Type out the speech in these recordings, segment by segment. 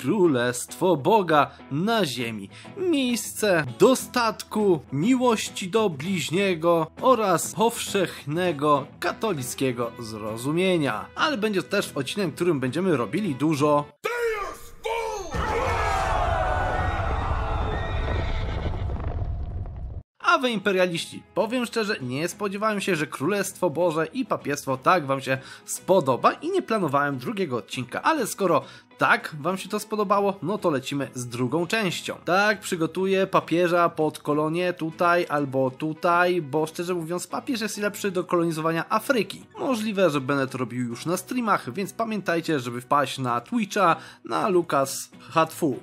królestwo Boga na ziemi. Miejsce dostatku, miłości do bliźniego oraz powszechnego katolickiego zrozumienia. Ale będzie też odcinek, w którym będziemy robili dużo A wy imperialiści, powiem szczerze, nie spodziewałem się, że Królestwo Boże i papiestwo tak wam się spodoba i nie planowałem drugiego odcinka, ale skoro tak wam się to spodobało, no to lecimy z drugą częścią. Tak, przygotuję papieża pod kolonię tutaj albo tutaj, bo szczerze mówiąc papież jest lepszy do kolonizowania Afryki. Możliwe, że będę to robił już na streamach, więc pamiętajcie, żeby wpaść na Twitcha, na Lukas Hatfu.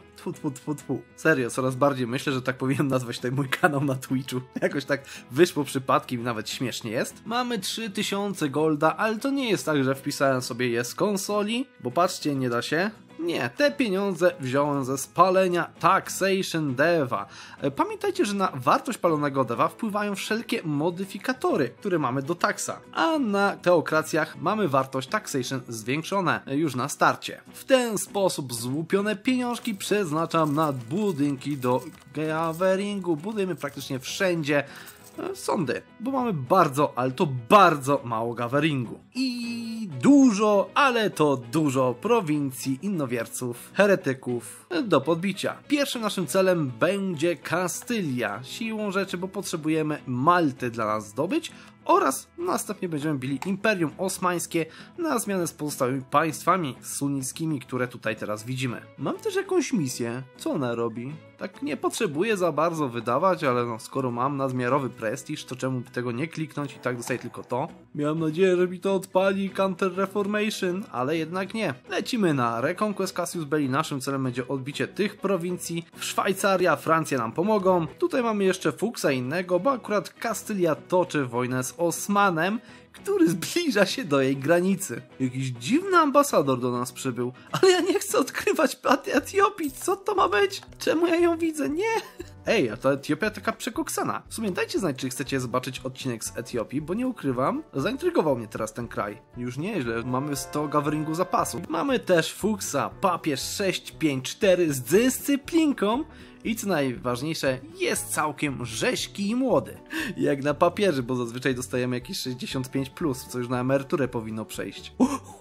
Serio, coraz bardziej myślę, że tak powinienem nazwać tutaj mój kanał na Twitchu. Jakoś tak wyszło przypadkiem i nawet śmiesznie jest. Mamy 3000 golda, ale to nie jest tak, że wpisałem sobie je z konsoli, bo patrzcie, nie da się. Nie, te pieniądze wziąłem ze spalenia Taxation Deva. Pamiętajcie, że na wartość palonego Deva wpływają wszelkie modyfikatory, które mamy do taxa, a na teokracjach mamy wartość Taxation zwiększone już na starcie. W ten sposób złupione pieniążki przeznaczam na budynki do gatheringu. Budujemy praktycznie wszędzie sądy, bo mamy bardzo, ale to bardzo mało gatheringu. I dużo, ale to dużo prowincji, innowierców, heretyków do podbicia. Pierwszym naszym celem będzie Kastylia. Siłą rzeczy, bo potrzebujemy Malty dla nas zdobyć oraz następnie będziemy bili Imperium Osmańskie na zmianę z pozostałymi państwami sunnickimi, które tutaj teraz widzimy. Mam też jakąś misję. Co ona robi? Tak nie potrzebuję za bardzo wydawać, ale no, skoro mam nadmiarowy prestiż, to czemu by tego nie kliknąć i tak dostaję tylko to? Miałem nadzieję, że mi to odpali Counter Reformation, ale jednak nie. Lecimy na Reconquest Cassius Belli. Naszym celem będzie odbicie tych prowincji. Szwajcaria, Francja nam pomogą. Tutaj mamy jeszcze Fuksa innego, bo akurat Kastylia toczy wojnę z Osmanem, który zbliża się do jej granicy. Jakiś dziwny ambasador do nas przybył, ale ja nie chcę odkrywać Etiopii, co to ma być? Czemu ja ją widzę? Nie! Ej, a ta Etiopia taka przekoksana. W sumie dajcie znać, czy chcecie zobaczyć odcinek z Etiopii, bo nie ukrywam, zaintrygował mnie teraz ten kraj. Już nieźle, mamy 100 gatheringu zapasu. Mamy też Fuksa, papież 654 z dyscyplinką. I co najważniejsze, jest całkiem rześki i młody. Jak na papieży, bo zazwyczaj dostajemy jakieś 65+, co już na emeryturę powinno przejść.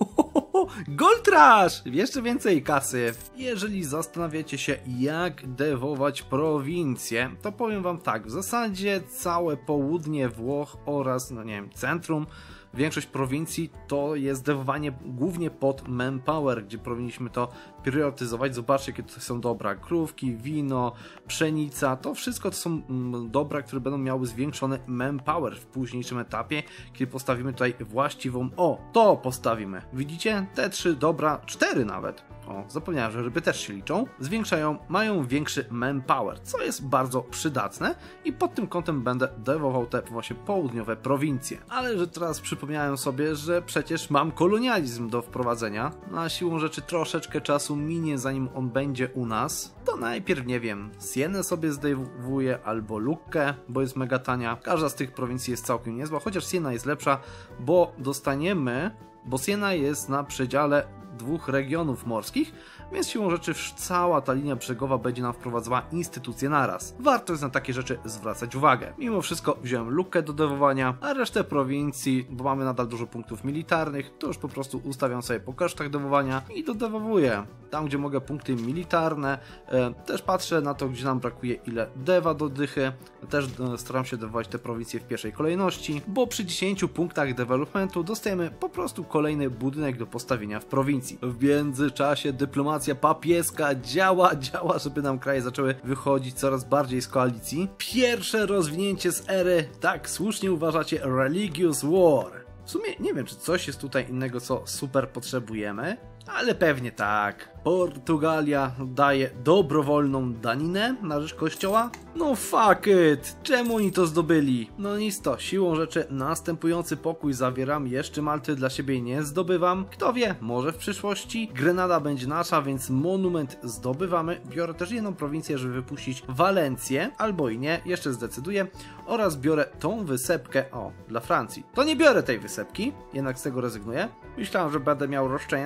Gold Rush! Jeszcze więcej kasy. Jeżeli zastanawiacie się, jak dewować prowincję, to powiem wam tak, w zasadzie całe południe Włoch oraz, no nie wiem, centrum, większość prowincji to jest dewowanie głównie pod manpower, gdzie powinniśmy to priorytetyzować. Zobaczcie, jakie to są dobra. Krówki, wino, pszenica, to wszystko to są dobra, które będą miały zwiększony manpower w późniejszym etapie, kiedy postawimy tutaj właściwą... O, to postawimy. Widzicie? Te 3 dobra, 4 nawet. O, zapomniałem, że ryby też się liczą. Zwiększają, mają większy manpower, co jest bardzo przydatne i pod tym kątem będę dewował te właśnie południowe prowincje. Ale że teraz przypomniałem sobie, że przecież mam kolonializm do wprowadzenia. Na siłą rzeczy troszeczkę czasu minie, zanim on będzie u nas. To najpierw, nie wiem, Sienę sobie zdewuję albo Luckę, bo jest mega tania. Każda z tych prowincji jest całkiem niezła, chociaż Siena jest lepsza, bo dostaniemy... Bo Siena jest na przedziale 2 regionów morskich, więc siłą rzeczy cała ta linia brzegowa będzie nam wprowadzała instytucje naraz. Warto jest na takie rzeczy zwracać uwagę. Mimo wszystko wziąłem Luckę do dewowania, a resztę prowincji, bo mamy nadal dużo punktów militarnych, to już po prostu ustawiam sobie po kosztach dewowania i dodewowuję. Tam, gdzie mogę punkty militarne, też patrzę na to, gdzie nam brakuje ile dewa do dychy. Też staram się dewować te prowincje w pierwszej kolejności, bo przy 10 punktach developmentu dostajemy po prostu kolejny budynek do postawienia w prowincji. W międzyczasie dyplomacja papieska działa, żeby nam kraje zaczęły wychodzić coraz bardziej z koalicji. Pierwsze rozwinięcie z ery, tak słusznie uważacie, Religious War. W sumie nie wiem, czy coś jest tutaj innego, co super potrzebujemy, ale pewnie tak. Portugalia daje dobrowolną daninę na rzecz kościoła? No fuck it! Czemu oni to zdobyli? No nic to, siłą rzeczy następujący pokój zawieram, jeszcze Malty dla siebie nie zdobywam. Kto wie, może w przyszłości Grenada będzie nasza, więc monument zdobywamy. Biorę też jedną prowincję, żeby wypuścić Walencję, albo i nie, jeszcze zdecyduję. Oraz biorę tą wysepkę, o, dla Francji. To nie biorę tej wysepki, jednak z tego rezygnuję. Myślałem, że będę miał roszczenia terytorialne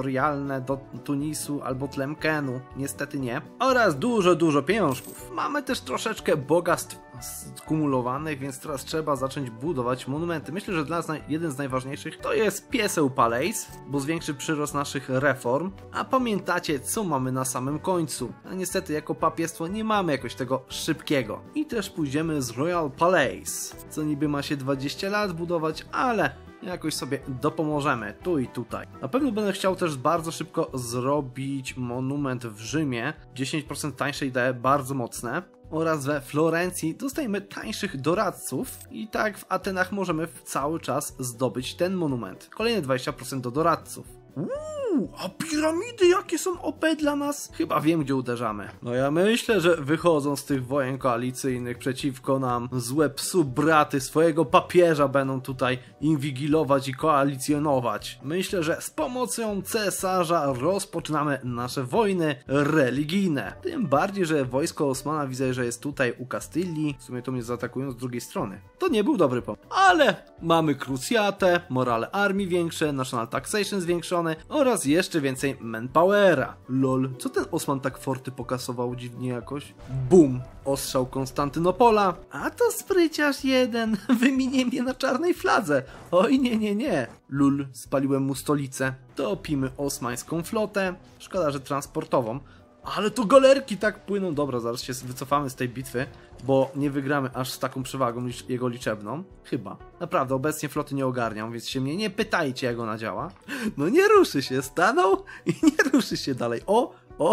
terytorialne do Tunisu albo Tlemkenu. Niestety nie. Oraz dużo pieniążków. Mamy też troszeczkę bogactw skumulowanych, więc teraz trzeba zacząć budować monumenty. Myślę, że dla nas jeden z najważniejszych to jest Pieseł Palace, bo zwiększy przyrost naszych reform. A pamiętacie, co mamy na samym końcu? A niestety jako papiestwo nie mamy jakoś tego szybkiego. I też pójdziemy z Royal Palace, co niby ma się 20 lat budować, ale jakoś sobie dopomożemy tu i tutaj. Na pewno będę chciał też bardzo szybko zrobić monument w Rzymie. 10% tańsze idee, bardzo mocne. Oraz we Florencji dostajemy tańszych doradców i tak w Atenach możemy cały czas zdobyć ten monument. Kolejne 20% do doradców. A piramidy jakie są OP dla nas? Chyba wiem, gdzie uderzamy. No ja myślę, że wychodzą z tych wojen koalicyjnych przeciwko nam złe psu braty swojego papieża będą tutaj inwigilować i koalicjonować. Myślę, że z pomocą cesarza rozpoczynamy nasze wojny religijne. Tym bardziej, że wojsko Osmana widzę, że jest tutaj u Kastylii. W sumie to mnie zaatakują z drugiej strony. To nie był dobry pomysł. Ale mamy krucjatę, morale armii większe, national taxation zwiększony oraz jeszcze więcej manpowera. Lol, co ten Osman tak forty pokasował dziwnie jakoś? Bum! Ostrzał Konstantynopola. A to spryciarz jeden wyminie mnie na czarnej fladze. Oj nie. Lul, spaliłem mu stolicę. Topimy osmańską flotę. Szkoda, że transportową. Ale to galerki tak płyną. Dobra, zaraz się wycofamy z tej bitwy, bo nie wygramy aż z taką przewagą jego liczebną. Chyba. Naprawdę, obecnie floty nie ogarniam, więc się mnie nie pytajcie, jak ona działa. No nie ruszy się, stanął i nie ruszy się dalej. O!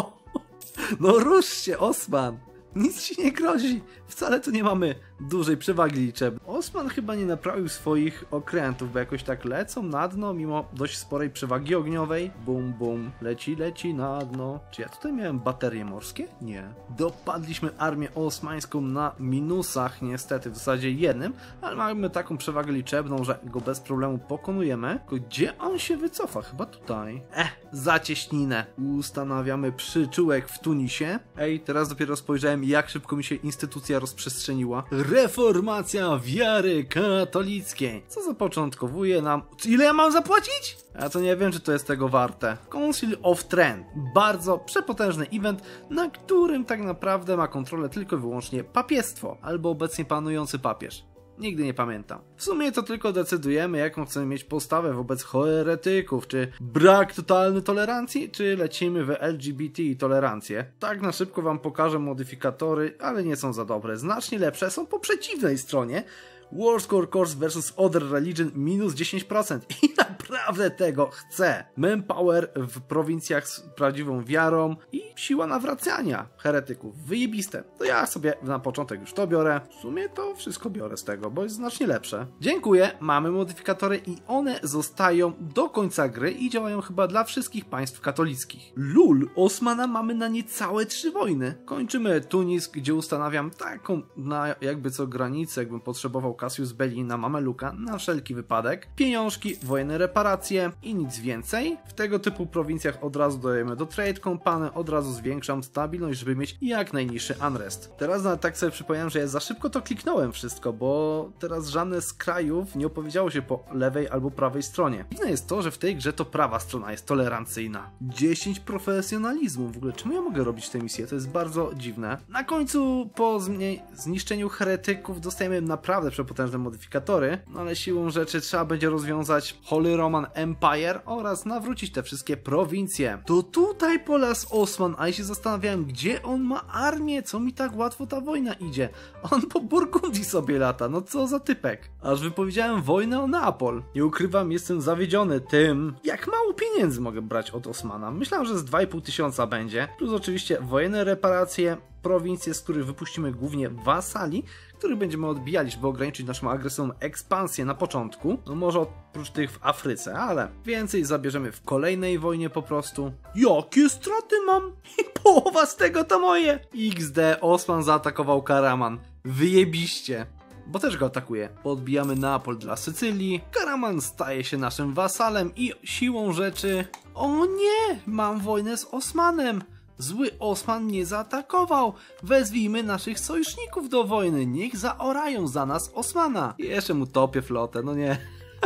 No rusz się, Osman! Nic ci nie grozi. Wcale tu nie mamy dużej przewagi liczebnej. Osman chyba nie naprawił swoich okrętów, bo jakoś tak lecą na dno, mimo dość sporej przewagi ogniowej. Bum, leci na dno. Czy ja tutaj miałem baterie morskie? Nie. Dopadliśmy armię osmańską na minusach, niestety, w zasadzie jednym, ale mamy taką przewagę liczebną, że go bez problemu pokonujemy. Tylko gdzie on się wycofa? Chyba tutaj. Zacieśninę. Ustanawiamy przyczółek w Tunisie. Ej, teraz dopiero spojrzałem, jak szybko mi się instytucja rozprzestrzeniła. Reformacja wiary katolickiej. Co zapoczątkowuje nam... Ile ja mam zapłacić? Ja to nie wiem, czy to jest tego warte. Council of Trent. Bardzo przepotężny event, na którym tak naprawdę ma kontrolę tylko i wyłącznie papiestwo, albo obecnie panujący papież. Nigdy nie pamiętam. W sumie to tylko decydujemy, jaką chcemy mieć postawę wobec heretyków, czy brak totalnej tolerancji, czy lecimy w LGBT i tolerancję. Tak na szybko wam pokażę modyfikatory, ale nie są za dobre. Znacznie lepsze są po przeciwnej stronie. Warsaw Course vs Other Religion minus 10% i naprawdę tego chcę. Manpower w prowincjach z prawdziwą wiarą i siła nawracania heretyków. Wyjebiste. To ja sobie na początek już to biorę. W sumie to wszystko biorę z tego, bo jest znacznie lepsze. Dziękuję, mamy modyfikatory i one zostają do końca gry i działają chyba dla wszystkich państw katolickich. Lul, Osmana mamy na niecałe 3 wojny. Kończymy Tunis, gdzie ustanawiam taką na jakby co granicę, jakbym potrzebował Cassius Belli na Mameluka na wszelki wypadek. Pieniążki, wojenne reparacje i nic więcej. W tego typu prowincjach od razu dajemy do Trade Company, od razu zwiększam stabilność, żeby mieć jak najniższy unrest. Teraz nawet tak sobie przypomniałem, że ja za szybko to kliknąłem wszystko, bo teraz żadne z krajów nie opowiedziało się po lewej albo prawej stronie. Dziwne jest to, że w tej grze to prawa strona jest tolerancyjna. 10 profesjonalizmu. W ogóle czemu ja mogę robić tę misję? To jest bardzo dziwne. Na końcu po zniszczeniu heretyków dostajemy naprawdę przepotężne modyfikatory, no ale siłą rzeczy trzeba będzie rozwiązać Holy Roman Empire oraz nawrócić te wszystkie prowincje. To tutaj po las Osman, a ja się zastanawiałem, gdzie on ma armię, co mi tak łatwo ta wojna idzie. On po Burgundii sobie lata, no co za typek. Aż wypowiedziałem wojnę o Neapol. Nie ukrywam, jestem zawiedziony tym, jak mało pieniędzy mogę brać od Osmana. Myślałem, że z 2500 będzie, plus oczywiście wojenne reparacje, prowincje, z których wypuścimy głównie wasali, których będziemy odbijali, żeby ograniczyć naszą agresywną ekspansję na początku. No może oprócz tych w Afryce, ale więcej zabierzemy w kolejnej wojnie po prostu. Jakie straty mam? I połowa z tego to moje! XD, Osman zaatakował Karaman. Wyjebiście. Bo też go atakuje. Odbijamy Neapol dla Sycylii. Karaman staje się naszym wasalem i siłą rzeczy... O nie! Mam wojnę z Osmanem! Zły Osman nie zaatakował. Wezwijmy naszych sojuszników do wojny. Niech zaorają za nas Osmana. I jeszcze mu topię flotę, no nie.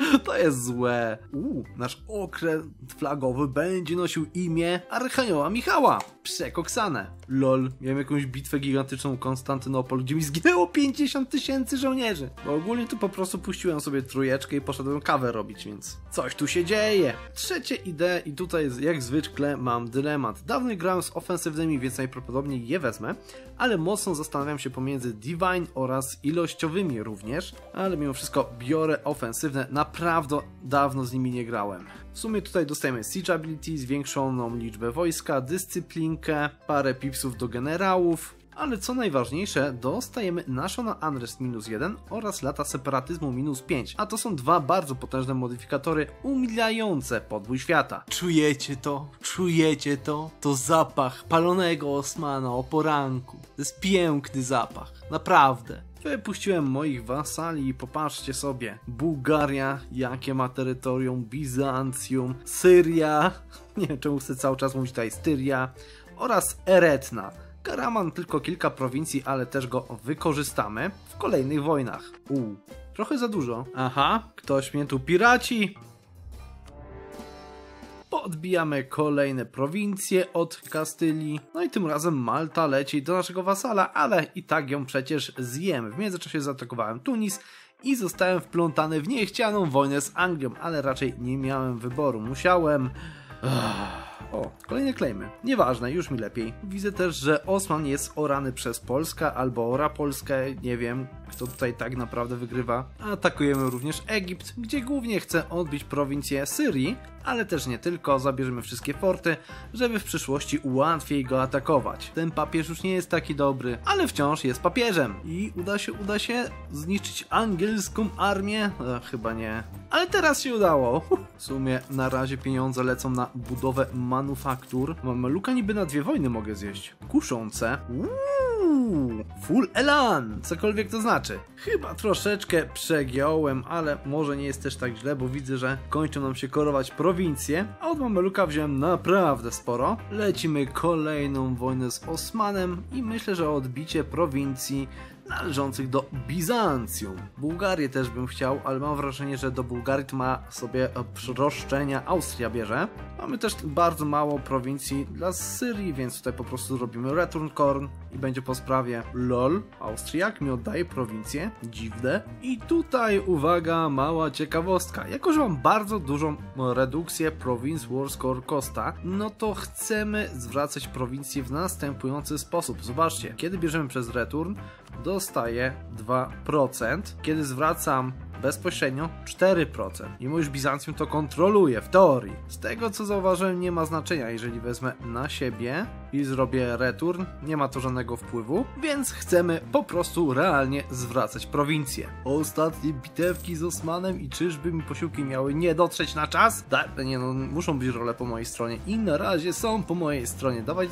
To jest złe. Nasz okręt flagowy będzie nosił imię Archanioła Michała. Przekoksane. Lol, miałem jakąś bitwę gigantyczną Konstantynopol, gdzie mi zginęło 50 000 żołnierzy. Bo ogólnie to po prostu puściłem sobie trójeczkę i poszedłem kawę robić, więc coś tu się dzieje. Trzecie idee i tutaj jak zwykle mam dylemat. Dawno grałem z ofensywnymi, więc najprawdopodobniej je wezmę, ale mocno zastanawiam się pomiędzy Divine oraz ilościowymi również, ale mimo wszystko biorę ofensywne, naprawdę dawno z nimi nie grałem. W sumie tutaj dostajemy Siege Ability, zwiększoną liczbę wojska, dyscyplinkę, parę pipsów do generałów, ale co najważniejsze, dostajemy National Unrest -1 oraz Lata Separatyzmu -5, a to są dwa bardzo potężne modyfikatory umilające podbój świata. Czujecie to? Czujecie to? To zapach palonego Osmana o poranku. To jest piękny zapach, naprawdę. Wypuściłem moich wasali i popatrzcie sobie. Bułgaria, jakie ma terytorium, Bizancjum, Syria, nie wiem czemu chcę cały czas mówić tutaj Styria, oraz Eretna. Karaman tylko kilka prowincji, ale też go wykorzystamy w kolejnych wojnach. Trochę za dużo. Aha, ktoś mnie tu piraci. Podbijamy kolejne prowincje od Kastylii. No i tym razem Malta leci do naszego wasala, ale i tak ją przecież zjemy. W międzyczasie zaatakowałem Tunis i zostałem wplątany w niechcianą wojnę z Anglią, ale raczej nie miałem wyboru. Musiałem... O, kolejne klejmy. Nieważne, już mi lepiej. Widzę też, że Osman jest orany przez Polskę albo ora Polskę. Nie wiem, kto tutaj tak naprawdę wygrywa. Atakujemy również Egipt, gdzie głównie chcę odbić prowincję Syrii, ale też nie tylko. Zabierzemy wszystkie forty, żeby w przyszłości łatwiej go atakować. Ten papież już nie jest taki dobry, ale wciąż jest papieżem. I uda się zniszczyć angielską armię? Chyba nie. Ale teraz się udało. W sumie na razie pieniądze lecą na budowę manufaktur. Mameluka niby na 2 wojny mogę zjeść. Kuszące. Full elan! Cokolwiek to znaczy. Chyba troszeczkę przegiąłem, ale może nie jest też tak źle, bo widzę, że kończą nam się korować prowincje, a od Mameluka wziąłem naprawdę sporo. Lecimy kolejną wojnę z Osmanem i myślę, że odbicie prowincji należących do Bizancjum. Bułgarię też bym chciał, ale mam wrażenie, że do Bułgarii to ma sobie roszczenia Austria bierze. Mamy też bardzo mało prowincji dla Syrii, więc tutaj po prostu robimy Return Corn i będzie po sprawie. LOL, Austriak mi oddaje prowincję, dziwne. I tutaj uwaga, mała ciekawostka. Jako że mam bardzo dużą redukcję Province War Score Costa, no to chcemy zwracać prowincje w następujący sposób. Zobaczcie, kiedy bierzemy przez Return, dostaję 2%, kiedy zwracam bezpośrednio 4%. Mimo iż Bizancjum to kontroluje w teorii. Z tego co zauważyłem, nie ma znaczenia, jeżeli wezmę na siebie i zrobię return, nie ma to żadnego wpływu, więc chcemy po prostu realnie zwracać prowincje. Ostatnie bitewki z Osmanem i czyżby mi posiłki miały nie dotrzeć na czas? Nie no, muszą być role po mojej stronie i na razie są po mojej stronie. Dawać.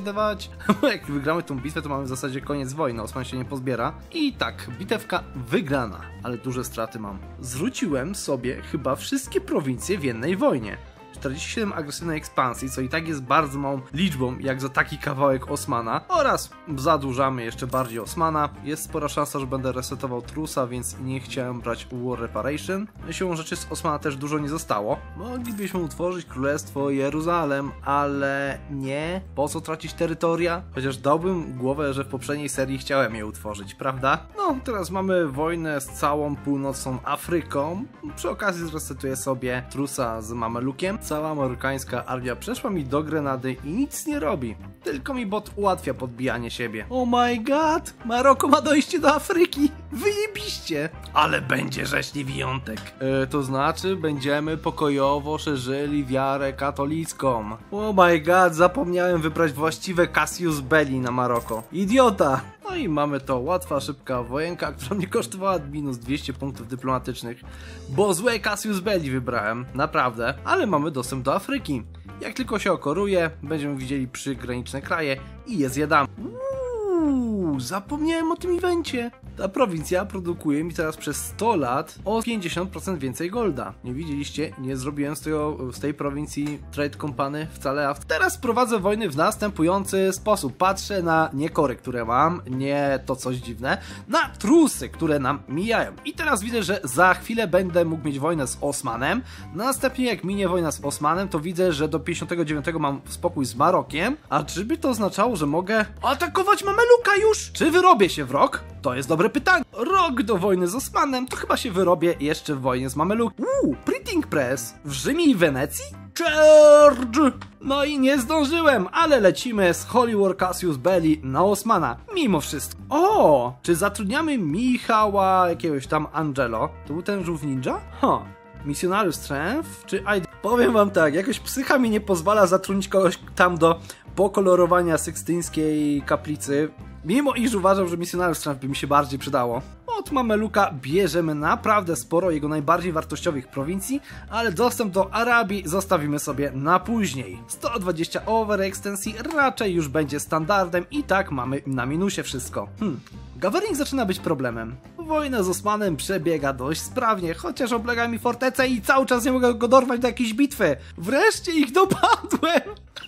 Jak wygramy tą bitwę, to mamy w zasadzie koniec wojny, Osman się nie pozbiera. I tak, bitewka wygrana, ale duże straty mam. Zwróciłem sobie chyba wszystkie prowincje w jednej wojnie. 47 agresywnej ekspansji, co i tak jest bardzo małą liczbą, jak za taki kawałek Osmana, oraz zadłużamy jeszcze bardziej Osmana. Jest spora szansa, że będę resetował Trusa, więc nie chciałem brać War Reparation. Siłą rzeczy z Osmana też dużo nie zostało. Moglibyśmy utworzyć Królestwo Jeruzalem, ale nie. Po co tracić terytoria? Chociaż dałbym głowę, że w poprzedniej serii chciałem je utworzyć, prawda? No, teraz mamy wojnę z całą północną Afryką. Przy okazji zresetuję sobie Trusa z Mamelukiem. Cała marokańska armia przeszła mi do Grenady i nic nie robi. Tylko mi bot ułatwia podbijanie siebie. Oh my god! Maroko ma dojście do Afryki! Wyjebiście! Ale będzie rzeźni wyjątek. To znaczy będziemy pokojowo szerzyli wiarę katolicką. Oh my god, zapomniałem wybrać właściwe Cassius Belli na Maroko. Idiota! No i mamy to, łatwa, szybka wojenka, która mnie kosztowała minus 200 punktów dyplomatycznych, bo złe Cassius Belli wybrałem, naprawdę, ale mamy dostęp do Afryki. Jak tylko się okoruje, będziemy widzieli przygraniczne kraje i je zjadamy. Zapomniałem o tym evencie. Ta prowincja produkuje mi teraz przez 100 lat o 50% więcej golda. Nie widzieliście? Nie zrobiłem z tej prowincji Trade Company wcale, a teraz prowadzę wojny w następujący sposób. Patrzę na nie kory, które mam, nie to coś dziwne, na trusy, które nam mijają. I teraz widzę, że za chwilę będę mógł mieć wojnę z Osmanem. Następnie jak minie wojna z Osmanem, to widzę, że do 59 mam spokój z Marokiem. A czyby to oznaczało, że mogę atakować Mameluka już? Czy wyrobię się w rok? To jest dobre pytanie. Rok do wojny z Osmanem, to chyba się wyrobię jeszcze w wojnie z Mamelukiem. Printing Press w Rzymie i Wenecji? Charge! No i nie zdążyłem, ale lecimy z Holy War Cassius Belli na Osmana, mimo wszystko. O! Czy zatrudniamy Michała jakiegoś tam Angelo? To był ten żółw ninja? Missionary Strength? Czy powiem wam tak, jakoś psycha mi nie pozwala zatrudnić kogoś tam do pokolorowania sykstyńskiej kaplicy. Mimo iż uważam, że Missionary Strength by mi się bardziej przydało. Od Mameluka bierzemy naprawdę sporo jego najbardziej wartościowych prowincji, ale dostęp do Arabii zostawimy sobie na później. 120 overextensji raczej już będzie standardem i tak mamy na minusie wszystko. Governing zaczyna być problemem. Wojna z Osmanem przebiega dość sprawnie, chociaż oblega mi fortecę i cały czas nie mogę go dorwać do jakiejś bitwy. Wreszcie ich dopadłem!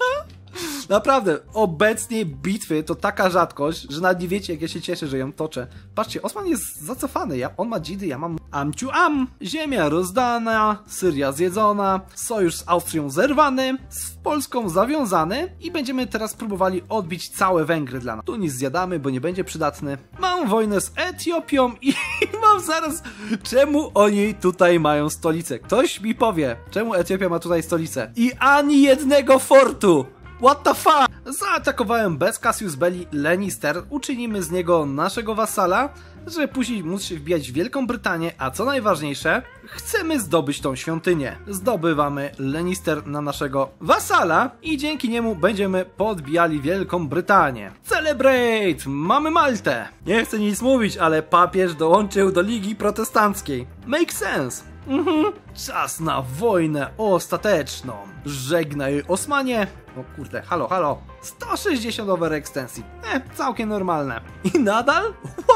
Naprawdę, obecnie bitwy to taka rzadkość, że nawet nie wiecie, jak ja się cieszę, że ją toczę. Patrzcie, Osman jest zacofany, on ma dzidy, ja mam amciu-am. Ziemia rozdana, Syria zjedzona, sojusz z Austrią zerwany, z Polską zawiązany i będziemy teraz próbowali odbić całe Węgry dla nas. Tunis zjadamy, bo nie będzie przydatny. Mam wojnę z Etiopią i mam zaraz... Czemu oni tutaj mają stolicę? Ktoś mi powie, czemu Etiopia ma tutaj stolicę? I ani jednego fortu! What the fuck? Zaatakowałem bez Cassius Belli Lannister, uczynimy z niego naszego wasala, żeby później móc się wbijać w Wielką Brytanię, a co najważniejsze, chcemy zdobyć tą świątynię. Zdobywamy Lannister na naszego wasala i dzięki niemu będziemy podbijali Wielką Brytanię. Celebrate! Mamy Maltę! Nie chcę nic mówić, ale papież dołączył do Ligi Protestanckiej. Make sense! Czas na wojnę ostateczną. Żegnaj Osmanie. O kurde, halo. 160 overextensji. Całkiem normalne. I nadal?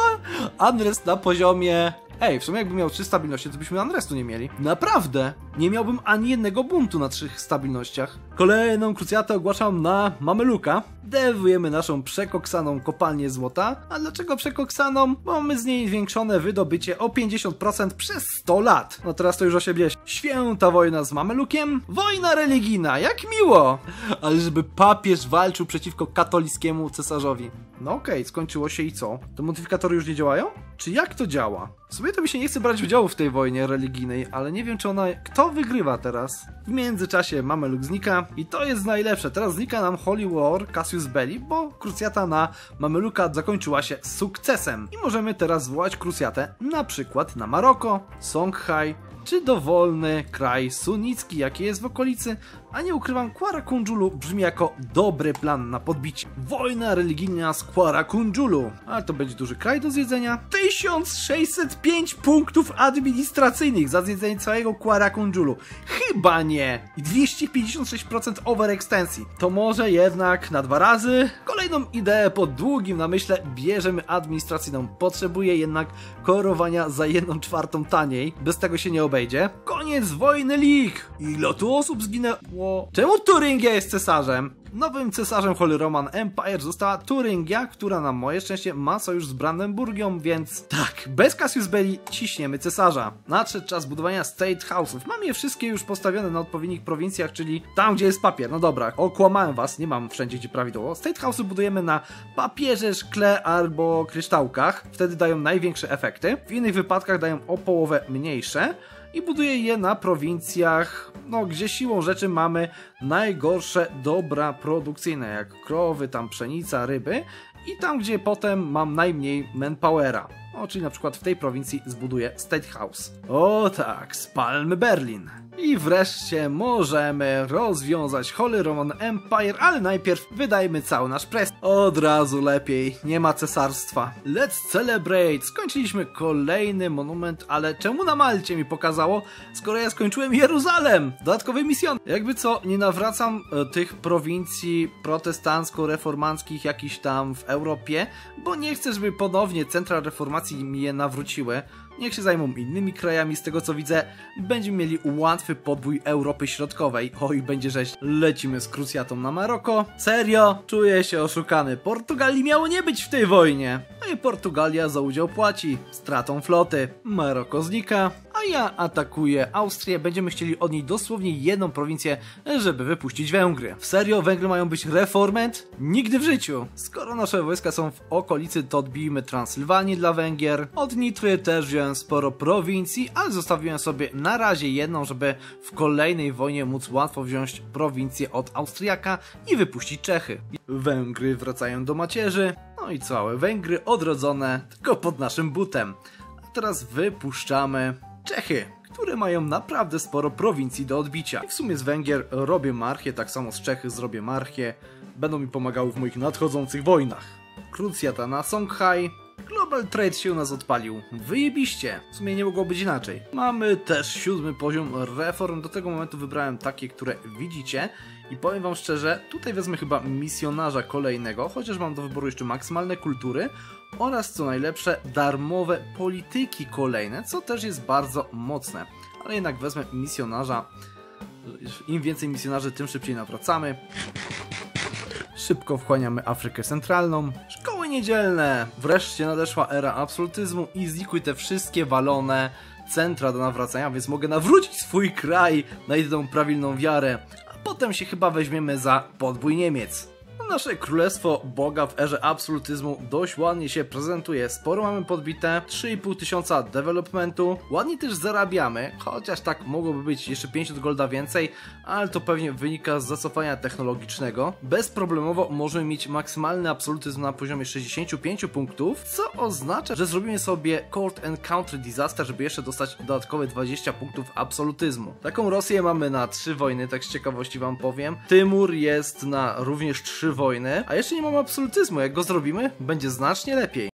Unrest na poziomie... w sumie jakbym miał 3 stabilności, to byśmy Unrestu nie mieli. Naprawdę! Nie miałbym ani jednego buntu na 3 stabilnościach. Kolejną krucjatę ogłaszam na Mameluka. Dewujemy naszą przekoksaną kopalnię złota. A dlaczego przekoksaną? Bo mamy z niej zwiększone wydobycie o 50% przez 100 lat. No teraz to już 80. Święta wojna z Mamelukiem. Wojna religijna, jak miło! Ale żeby papież walczył przeciwko katolickiemu cesarzowi. No okej, skończyło się i co? Te modyfikatory już nie działają? Czy jak to działa? W sumie to mi się nie chce brać udziału w tej wojnie religijnej, ale nie wiem czy ona... Kto wygrywa teraz? W międzyczasie Mameluk znika i to jest najlepsze. Teraz znika nam Holy War Cassius Belli, bo krucjata na Mameluka zakończyła się sukcesem. I możemy teraz zwołać krucjatę na przykład na Maroko, Songhai, czy dowolny kraj sunnicki, jaki jest w okolicy, a nie ukrywam, Quara Kunjulu brzmi jako dobry plan na podbicie. Wojna religijna z Quara Kunjulu. Ale to będzie duży kraj do zjedzenia. 1605 punktów administracyjnych za zjedzenie całego Quara Kunjulu. Chyba nie. I 256% overextensji. To może jednak na 2 razy. Kolejną ideę po długim namyśle bierzemy administracyjną. Potrzebuję jednak korowania za 1/4 taniej. Bez tego się nie obejdzie. Koniec wojny League. Ile tu osób zginęło? Czemu Turingia jest cesarzem? Nowym cesarzem Holy Roman Empire została Turingia, która na moje szczęście ma sojusz z Brandenburgią, więc tak, bez Cassius Belli ciśniemy cesarza. Nadszedł czas budowania State House'ów. Mam je wszystkie już postawione na odpowiednich prowincjach, czyli tam, gdzie jest papier. No dobra, okłamałem was, nie mam wszędzie, gdzie prawidłowo. State House'y budujemy na papierze, szkle albo kryształkach. Wtedy dają największe efekty. W innych wypadkach dają o połowę mniejsze. I buduję je na prowincjach, gdzie siłą rzeczy mamy najgorsze dobra produkcyjne, jak krowy, tam pszenica, ryby i tam, gdzie potem mam najmniej manpowera. O, czyli na przykład w tej prowincji zbuduje State House. O tak, spalmy Berlin. I wreszcie możemy rozwiązać Holy Roman Empire, ale najpierw wydajmy cały nasz prestiż. Od razu lepiej, nie ma cesarstwa. Let's celebrate! Skończyliśmy kolejny monument, ale czemu na Malcie mi pokazało, skoro ja skończyłem Jeruzalem? Dodatkowy misjon. Jakby co, nie nawracam tych prowincji protestancko-reformanckich jakichś tam w Europie, bo nie chcę, żeby ponownie centra reformacji mi je nawróciły. Niech się zajmą innymi krajami, z tego co widzę, będziemy mieli łatwy podbój Europy Środkowej. Oj, będzie rzeź. Lecimy z krucjatą na Maroko. Serio? Czuję się oszukany. Portugalii miało nie być w tej wojnie. No i Portugalia za udział płaci stratą floty. Maroko znika, a ja atakuję Austrię. Będziemy chcieli od niej dosłownie jedną prowincję, żeby wypuścić Węgry. W serio? Węgry mają być reforment? Nigdy w życiu. Skoro nasze wojska są w okolicy, to odbijmy Transylwanię dla Węgier. Od Nitry też wziąłem sporo prowincji, ale zostawiłem sobie na razie jedną, żeby w kolejnej wojnie móc łatwo wziąć prowincję od Austriaka i wypuścić Czechy. Węgry wracają do macierzy, no i całe Węgry odrodzone, tylko pod naszym butem. A teraz wypuszczamy Czechy, które mają naprawdę sporo prowincji do odbicia. I w sumie z Węgier robię marchię, tak samo z Czechy zrobię marchię. Będą mi pomagały w moich nadchodzących wojnach. Krucjata na Songhai. Global Trade się u nas odpalił. Wyjebiście. W sumie nie mogło być inaczej. Mamy też 7. poziom reform. Do tego momentu wybrałem takie, które widzicie. I powiem wam szczerze, tutaj wezmę chyba misjonarza kolejnego, chociaż mam do wyboru jeszcze maksymalne kultury oraz co najlepsze darmowe polityki kolejne, co też jest bardzo mocne. Ale jednak wezmę misjonarza. Im więcej misjonarzy, tym szybciej nawracamy. Szybko wchłaniamy Afrykę Centralną. Szkoły niedzielne! Wreszcie nadeszła era absolutyzmu i znikły te wszystkie walone centra do nawracania, więc mogę nawrócić swój kraj na jedną prawilną wiarę. A potem się chyba weźmiemy za podbój Niemiec. Nasze królestwo Boga w erze absolutyzmu dość ładnie się prezentuje. Sporo mamy podbite, 3500 developmentu. Ładnie też zarabiamy, chociaż tak mogłoby być jeszcze 50 golda więcej, ale to pewnie wynika z zacofania technologicznego. Bezproblemowo możemy mieć maksymalny absolutyzm na poziomie 65 punktów, co oznacza, że zrobimy sobie Court and Country Disaster, żeby jeszcze dostać dodatkowe 20 punktów absolutyzmu. Taką Rosję mamy na 3 wojny, tak z ciekawości wam powiem. Tymur jest na również 3 wojny, a jeszcze nie mamy absolutyzmu. Jak go zrobimy, będzie znacznie lepiej.